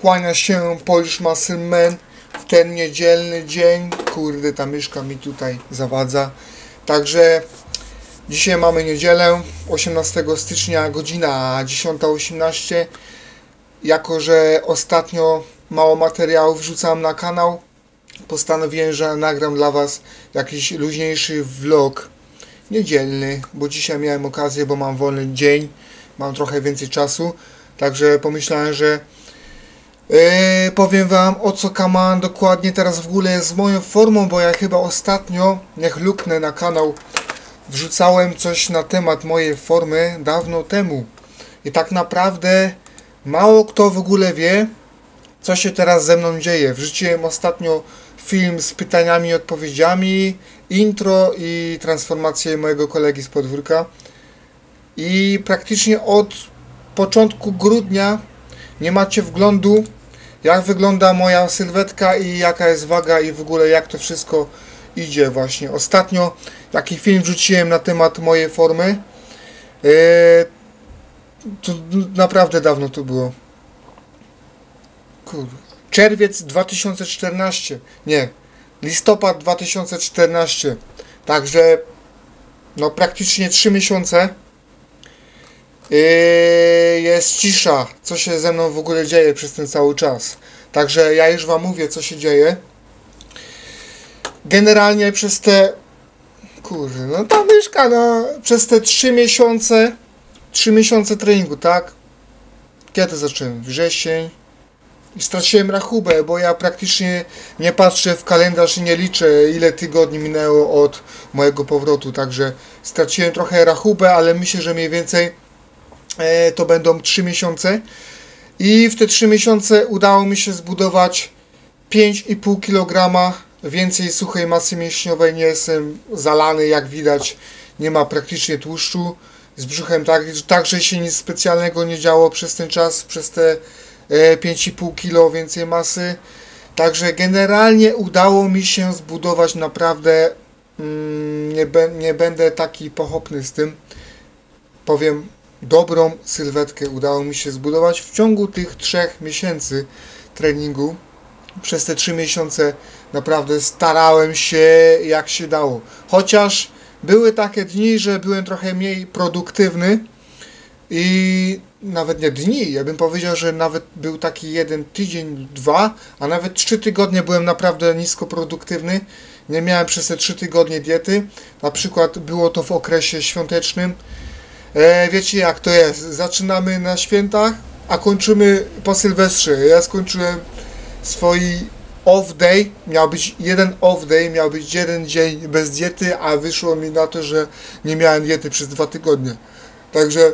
Kłania się Polish Muscle Man w ten niedzielny dzień. Kurde, ta myszka mi tutaj zawadza. Także dzisiaj mamy niedzielę, 18 stycznia, godzina 10:18. Jako że ostatnio mało materiałów wrzucam na kanał, postanowiłem, że nagram dla Was jakiś luźniejszy vlog niedzielny, bo dzisiaj miałem okazję, bo mam wolny dzień, mam trochę więcej czasu, także pomyślałem, że powiem Wam, o co kaman dokładnie teraz w ogóle jest z moją formą, bo ja chyba ostatnio, niech luknę na kanał, wrzucałem coś na temat mojej formy dawno temu i tak naprawdę mało kto w ogóle wie, co się teraz ze mną dzieje. Wrzuciłem ostatnio film z pytaniami i odpowiedziami, intro i transformację mojego kolegi z podwórka i praktycznie od początku grudnia nie macie wglądu, jak wygląda moja sylwetka i jaka jest waga i w ogóle jak to wszystko idzie właśnie. Ostatnio taki film wrzuciłem na temat mojej formy, to naprawdę dawno to było. Czerwiec 2014, nie, listopad 2014, także no praktycznie 3 miesiące jest cisza, co się ze mną w ogóle dzieje przez ten cały czas. Także ja już Wam mówię, co się dzieje. Generalnie przez te, kurde, no ta myszka, no, przez te 3 miesiące treningu, tak? Kiedy zacząłem? Wrzesień. I straciłem rachubę, bo ja praktycznie nie patrzę w kalendarz i nie liczę, ile tygodni minęło od mojego powrotu, także straciłem trochę rachubę, ale myślę, że mniej więcej to będą 3 miesiące i w te 3 miesiące udało mi się zbudować 5,5 kg więcej suchej masy mięśniowej. Nie jestem zalany, jak widać, nie ma praktycznie tłuszczu, z brzuchem także się nic specjalnego nie działo przez ten czas, przez te 5,5 kg więcej masy. Także generalnie udało mi się zbudować naprawdę, nie będę taki pochopny z tym, powiem, dobrą sylwetkę udało mi się zbudować w ciągu tych 3 miesięcy treningu. Przez te 3 miesiące naprawdę starałem się jak się dało. Chociaż były takie dni, że byłem trochę mniej produktywny i nawet nie dni, ja bym powiedział, że nawet był taki 1 tydzień, 2, a nawet 3 tygodnie byłem naprawdę nisko produktywny. Nie miałem przez te 3 tygodnie diety. Na przykład było to w okresie świątecznym. Wiecie jak to jest, zaczynamy na świętach, a kończymy po Sylwestrze. Ja skończyłem swój off day, miał być 1 off day, miał być 1 dzień bez diety, a wyszło mi na to, że nie miałem diety przez 2 tygodnie. Także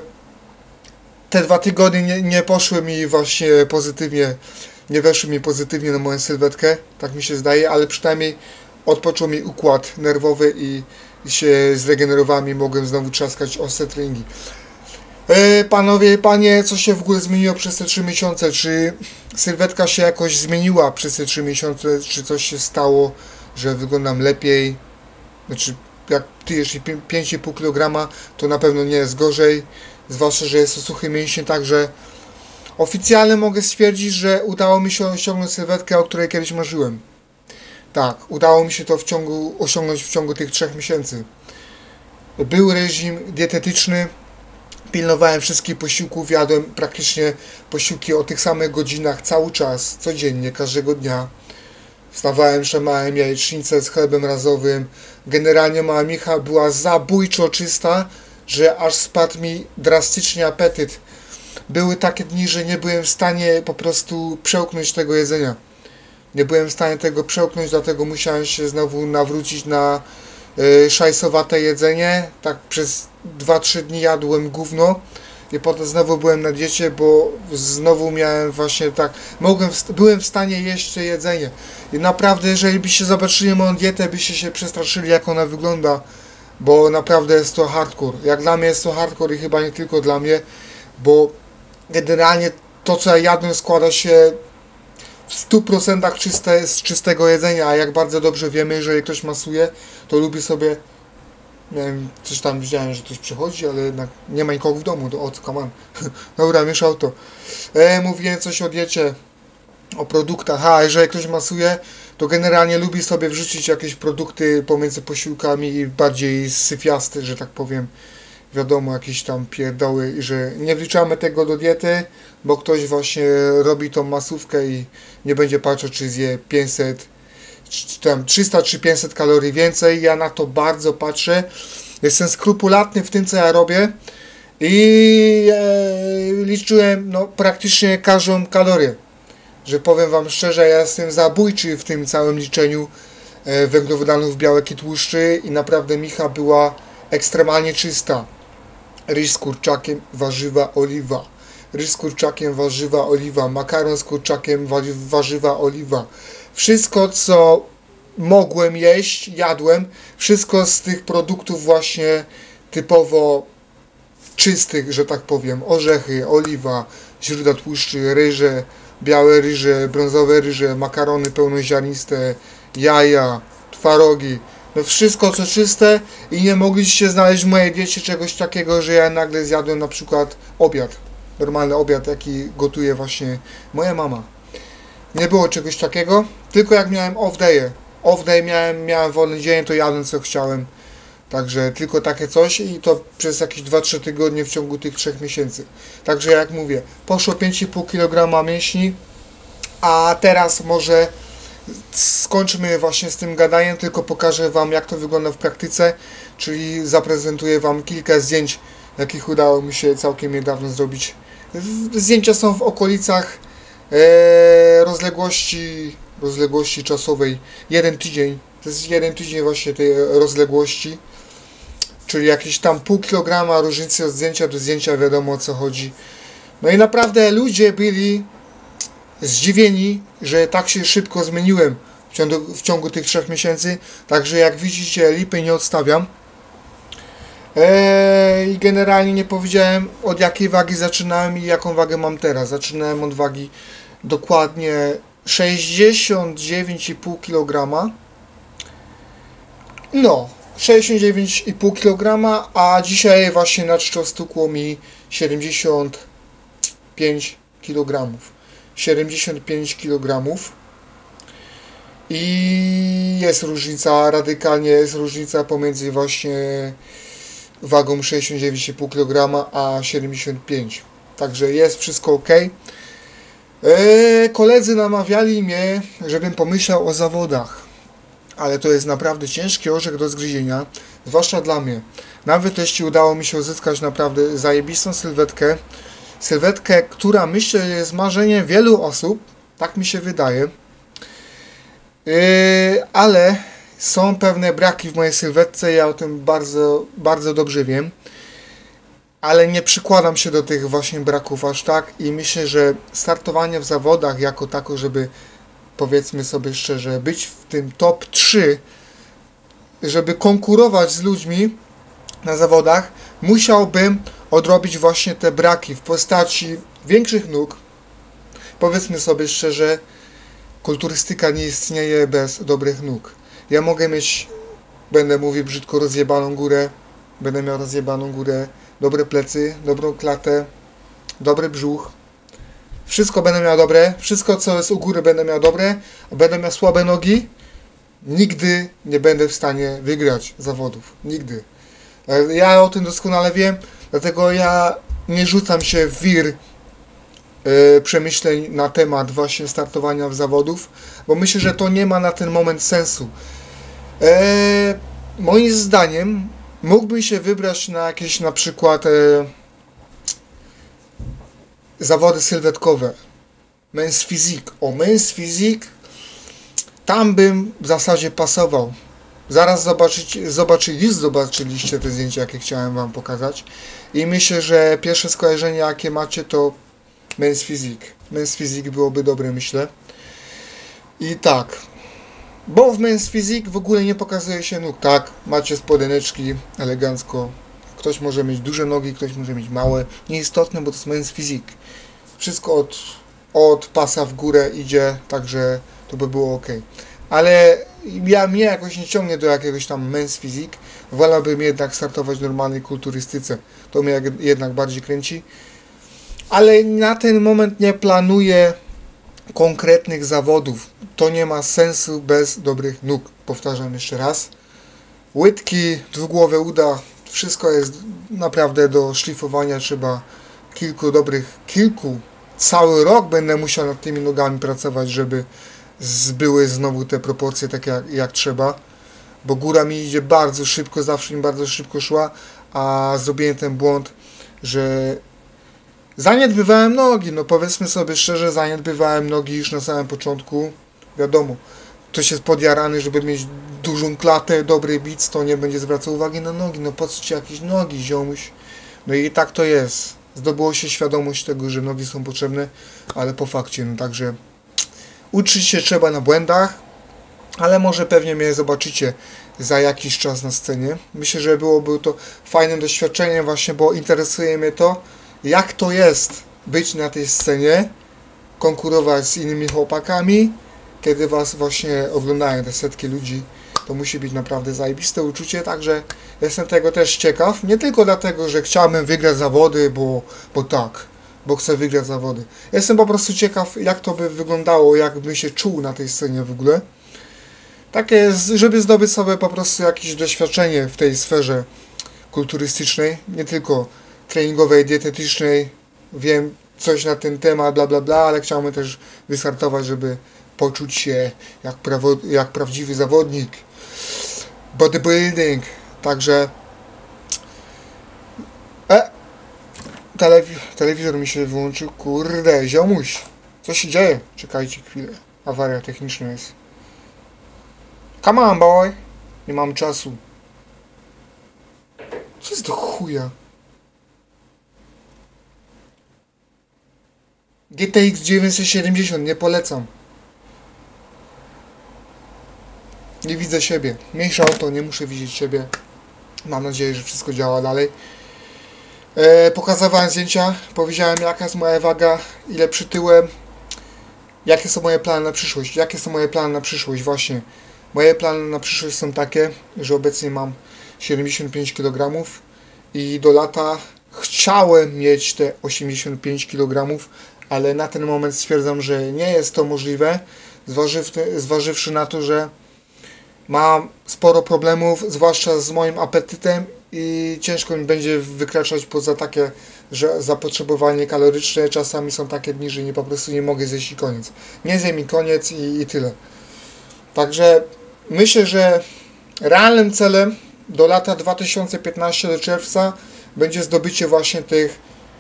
te 2 tygodnie nie poszły mi właśnie pozytywnie, nie weszły mi pozytywnie na moją sylwetkę, tak mi się zdaje, ale przynajmniej odpoczął mi układ nerwowy i się zregenerowałem i mogłem znowu trzaskać ostre treningi. Panowie i panie, co się w ogóle zmieniło przez te 3 miesiące? Czy sylwetka się jakoś zmieniła przez te 3 miesiące? Czy coś się stało, że wyglądam lepiej? Znaczy, jak tyjesz 5,5 kg, to na pewno nie jest gorzej. Zwłaszcza, że jest to suchy mięśnie, także oficjalnie mogę stwierdzić, że udało mi się osiągnąć sylwetkę, o której kiedyś marzyłem. Tak, udało mi się to osiągnąć w ciągu tych 3 miesięcy. Był reżim dietetyczny, pilnowałem wszystkich posiłków, jadłem praktycznie posiłki o tych samych godzinach cały czas, codziennie, każdego dnia. Wstawałem, szamałem jajecznicę z chlebem razowym. Generalnie mała micha była zabójczo czysta, że aż spadł mi drastycznie apetyt. Były takie dni, że nie byłem w stanie po prostu przełknąć tego jedzenia. Nie byłem w stanie tego przełknąć, dlatego musiałem się znowu nawrócić na szajsowate jedzenie. Tak przez 2-3 dni jadłem gówno i potem znowu byłem na diecie, bo znowu miałem właśnie tak, byłem w stanie jeść to jedzenie. I naprawdę, jeżeli byście zobaczyli moją dietę, byście się przestraszyli, jak ona wygląda, bo naprawdę jest to hardcore. Jak dla mnie jest to hardcore i chyba nie tylko dla mnie, bo generalnie to, co ja jadłem, składa się w 100% z czystego jedzenia, a jak bardzo dobrze wiemy, jeżeli ktoś masuje, to lubi sobie, nie wiem, coś tam widziałem, że ktoś przychodzi, ale jednak nie ma nikogo w domu, to come on. Dobra, mieszał to. Mówiłem coś o diecie. o produktach. A jeżeli ktoś masuje, to generalnie lubi sobie wrzucić jakieś produkty pomiędzy posiłkami i bardziej syfiaste, że tak powiem. Wiadomo, jakieś tam pierdoły, i że nie wliczamy tego do diety, bo ktoś właśnie robi tą masówkę i nie będzie patrzeć, czy zje 500, czy tam 300 czy 500 kalorii więcej. Ja na to bardzo patrzę. Jestem skrupulatny w tym, co ja robię i liczyłem no, praktycznie każdą kalorię. Że powiem wam szczerze, ja jestem zabójczy w tym całym liczeniu węglowodanów, białek i tłuszczy i naprawdę micha była ekstremalnie czysta. Ryż z kurczakiem, warzywa, oliwa. Ryż z kurczakiem, warzywa, oliwa. Makaron z kurczakiem, warzywa, oliwa. Wszystko, co mogłem jeść, jadłem. Wszystko z tych produktów właśnie typowo czystych, że tak powiem. Orzechy, oliwa, źródła tłuszczy, ryże, białe ryże, brązowe ryże, makarony pełnoziarniste, jaja, twarogi. No wszystko co czyste i nie mogliście znaleźć w mojej diecie czegoś takiego, że ja nagle zjadłem na przykład obiad. Normalny obiad, jaki gotuje właśnie moja mama. Nie było czegoś takiego, tylko jak miałem off day miałem wolny dzień, to jadłem co chciałem. Także tylko takie coś i to przez jakieś 2-3 tygodnie w ciągu tych 3 miesięcy. Także jak mówię, poszło 5,5 kg mięśni, a teraz może skończmy właśnie z tym gadaniem, tylko pokażę wam jak to wygląda w praktyce, czyli zaprezentuję wam kilka zdjęć, jakich udało mi się całkiem niedawno zrobić. Zdjęcia są w okolicach rozległości czasowej 1 tydzień. To jest 1 tydzień właśnie tej rozległości, czyli jakieś tam pół kilograma różnicy od zdjęcia do zdjęcia, wiadomo o co chodzi. No i naprawdę ludzie byli zdziwieni, że tak się szybko zmieniłem w ciągu tych 3 miesięcy. Także jak widzicie, lipy nie odstawiam. I generalnie nie powiedziałem od jakiej wagi zaczynałem i jaką wagę mam teraz. Zaczynałem od wagi dokładnie 69,5 kg. No, 69,5 kg, a dzisiaj właśnie na czczo stukło mi 75 kg. 75 kg. I jest różnica, radykalnie jest różnica pomiędzy właśnie wagą 69,5 kg a 75. Także jest wszystko ok. Koledzy namawiali mnie, żebym pomyślał o zawodach. Ale to jest naprawdę ciężki orzech do zgryzienia, zwłaszcza dla mnie. Nawet jeśli udało mi się uzyskać naprawdę zajebistą sylwetkę, która myślę jest marzeniem wielu osób, tak mi się wydaje, ale są pewne braki w mojej sylwetce, ja o tym bardzo, bardzo dobrze wiem, ale nie przykładam się do tych właśnie braków aż tak i myślę, że startowanie w zawodach jako tako, żeby powiedzmy sobie szczerze, być w tym top 3, żeby konkurować z ludźmi na zawodach, musiałbym odrobić właśnie te braki w postaci większych nóg. Powiedzmy sobie szczerze, kulturystyka nie istnieje bez dobrych nóg. Ja mogę mieć, będę mówił brzydko, rozjebaną górę, będę miał rozjebaną górę, dobre plecy, dobrą klatę, dobry brzuch. Wszystko będę miał dobre, wszystko co jest u góry będę miał dobre, a będę miał słabe nogi, nigdy nie będę w stanie wygrać zawodów. Nigdy. Ja o tym doskonale wiem, dlatego ja nie rzucam się w wir przemyśleń na temat właśnie startowania w zawodów, bo myślę, że to nie ma na ten moment sensu. Moim zdaniem mógłbym się wybrać na jakieś na przykład zawody sylwetkowe. Men's Physique. Men's Physique, tam bym w zasadzie pasował. Zaraz zobaczyliście te zdjęcia, jakie chciałem wam pokazać. I myślę, że pierwsze skojarzenie, jakie macie, to Men's Physique. Men's Physique byłoby dobre, myślę. I tak. Bo w Men's Physique w ogóle nie pokazuje się nóg. Tak, macie spodeneczki, elegancko. Ktoś może mieć duże nogi, ktoś może mieć małe. Nieistotne, bo to jest Men's Physique. Wszystko od pasa w górę idzie, także to by było ok. Ale mnie jakoś nie ciągnie do jakiegoś tam Men's Physique. Wolałbym jednak startować w normalnej kulturystyce. To mnie jednak bardziej kręci. Ale na ten moment nie planuję konkretnych zawodów. To nie ma sensu bez dobrych nóg. Powtarzam jeszcze raz. Łydki, dwugłowe uda, wszystko jest naprawdę do szlifowania. Trzeba kilku, cały rok będę musiał nad tymi nogami pracować, żeby były znowu te proporcje takie jak trzeba. Bo góra mi idzie bardzo szybko, zawsze mi bardzo szybko szła, a zrobiłem ten błąd, że zaniedbywałem nogi. No powiedzmy sobie szczerze, zaniedbywałem nogi już na samym początku. Wiadomo, ktoś jest podjarany, żeby mieć dużą klatę, dobry bic, to nie będzie zwracał uwagi na nogi. No po co ci jakieś nogi, ziomuś? No i tak to jest. Zdobyło się świadomość tego, że nogi są potrzebne, ale po fakcie, no także uczyć się trzeba na błędach, ale może pewnie mnie zobaczycie za jakiś czas na scenie. Myślę, że byłoby to fajnym doświadczeniem właśnie, bo interesuje mnie to, jak to jest być na tej scenie, konkurować z innymi chłopakami, kiedy was właśnie oglądają te setki ludzi. To musi być naprawdę zajebiste uczucie, także jestem tego też ciekaw. Nie tylko dlatego, że chciałbym wygrać zawody, bo chcę wygrać zawody. Jestem po prostu ciekaw, jak to by wyglądało, jakbym się czuł na tej scenie w ogóle. Takie, żeby zdobyć sobie po prostu jakieś doświadczenie w tej sferze kulturystycznej, nie tylko treningowej, dietetycznej. Wiem coś na ten temat, bla bla bla, ale chciałbym też wystartować, żeby poczuć się jak prawdziwy zawodnik. Bodybuilding. Także telewizor mi się wyłączył. Kurde, ziomuś. Co się dzieje? Czekajcie chwilę. Awaria techniczna jest. Come on, boy. Nie mam czasu. Co jest do chuja? GTX 970, nie polecam. Nie widzę siebie. Mniejsza o to, nie muszę widzieć siebie. Mam nadzieję, że wszystko działa dalej. Pokazywałem zdjęcia, powiedziałem jaka jest moja waga, ile przytyłem, jakie są moje plany na przyszłość. Jakie są moje plany na przyszłość? Właśnie. Moje plany na przyszłość są takie, że obecnie mam 75 kg i do lata chciałem mieć te 85 kg, ale na ten moment stwierdzam, że nie jest to możliwe, zważywszy na to, że mam sporo problemów, zwłaszcza z moim apetytem i ciężko mi będzie wykraczać poza takie, że zapotrzebowanie kaloryczne. Czasami są takie dni, że po prostu nie mogę zjeść i koniec. Nie zjem i koniec i tyle. Także myślę, że realnym celem do lata 2015 do czerwca będzie zdobycie właśnie tych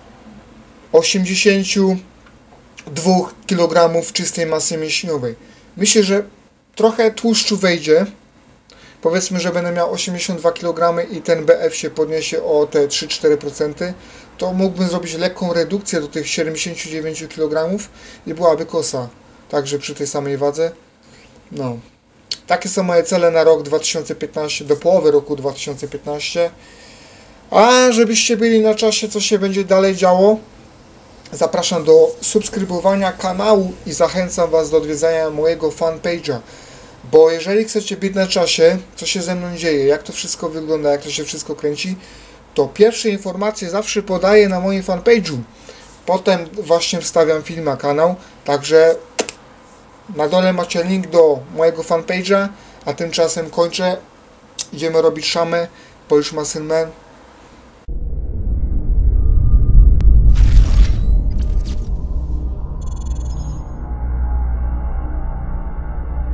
82 kg czystej masy mięśniowej. Myślę, że trochę tłuszczu wejdzie. Powiedzmy, że będę miał 82 kg i ten BF się podniesie o te 3-4%, to mógłbym zrobić lekką redukcję do tych 79 kg i byłaby kosa. Także przy tej samej wadze. No. Takie są moje cele na rok 2015, do połowy roku 2015. A żebyście byli na czasie, co się będzie dalej działo, zapraszam do subskrybowania kanału i zachęcam Was do odwiedzania mojego fanpage'a. Bo jeżeli chcecie być na czasie, co się ze mną dzieje, jak to wszystko wygląda, jak to się wszystko kręci, to pierwsze informacje zawsze podaję na moim fanpage'u. Potem właśnie wstawiam film na kanał, także na dole macie link do mojego fanpage'a, a tymczasem kończę. Idziemy robić szamę, Polish Muscle Man.